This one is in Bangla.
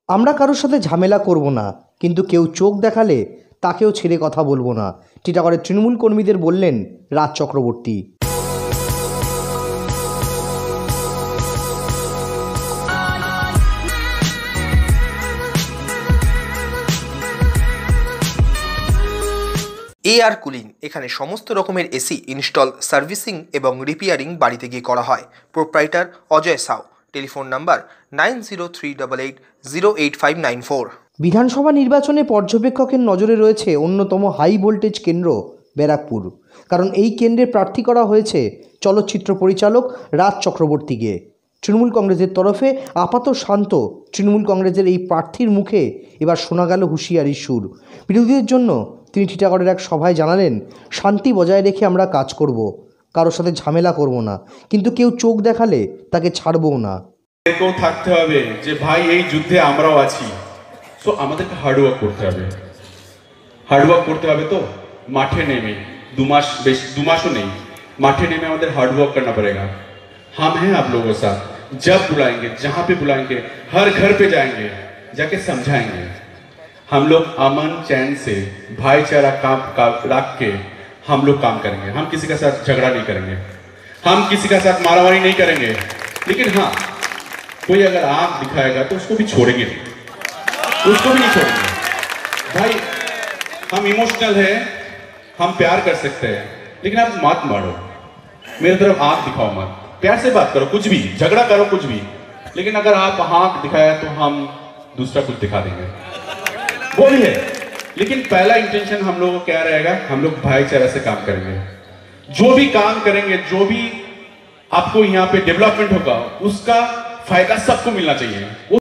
আমরা কারোর সাথে ঝামেলা করব না, কিন্তু কেউ চোখ দেখালে তাকেও ছেড়ে কথা বলবো না, টিটাগড়ের তৃণমূল কর্মীদের বললেন রাজ চক্রবর্তী। এআর কুলিং এখানে সমস্ত রকমের এসি ইনস্টল, সার্ভিসিং এবং রিপেয়ারিং বাড়িতে গিয়ে করা হয়। Proprietor Ajay Sau. Telephone number 9038808594। বিধানসভা নির্বাচনে পর্যবেক্ষকের নজরে রয়েছে অন্যতম হাই ভোল্টেজ কেন্দ্র ব্যারাকপুর, কারণ এই কেন্দ্রে প্রার্থী করা হয়েছে চলচ্চিত্র পরিচালক রাজ চক্রবর্তীকে। তৃণমূল কংগ্রেসের তরফে আপাত শান্ত তৃণমূল কংগ্রেসের এই প্রার্থীর মুখে এবার শোনা গেল হুঁশিয়ারির সুর। বিরোধীদের জন্য তিনি টিটাগড়ের এক সভায় জানালেন, শান্তি বজায় রেখে আমরা কাজ করব, কারোর সাথে ঝামেলা করব না, কিন্তু কেউ চোখ দেখালে তাকে ছাড়বও না। কেউ থাকতে হবে যে ভাই এই যুদ্ধে আমরাও আছি, সো আমাদেরকে হার্ডওয়ার্ক করতে হবে। হার্ডওয়ার্ক করতে হবে তো মাঠে নেমে দুমাসও নেই, माठे में हमें हार्डवर्क करना पड़ेगा। हम हैं आप लोगों के साथ, जब बुलाएंगे जहां पे बुलाएंगे हर घर पे जाएंगे, जाके समझाएंगे। हम लोग अमन चैन से भाईचारा काम रख के हम लोग काम करेंगे। हम किसी के साथ झगड़ा नहीं करेंगे, हम किसी के साथ मारामारी नहीं करेंगे, लेकिन हाँ कोई अगर आंख दिखाएगा तो उसको भी छोड़ेंगे नहीं, उसको भी नहीं छोड़ेंगे। भाई हम इमोशनल है, हम प्यार कर सकते हैं, लेकिन आप मत मारो, मेरी तरफ आंख दिखाओ मत, प्यार से बात करो, कुछ भी झगड़ा करो कुछ भी, लेकिन अगर आप आंख दिखाया तो हम दूसरा कुछ दिखा देंगे, वो भी है। लेकिन पहला इंटेंशन हम लोगों को क्या रहेगा, हम लोग भाईचारा से काम करेंगे। जो भी काम करेंगे, जो भी आपको यहाँ पे डेवलपमेंट होगा, उसका फायदा सबको मिलना चाहिए।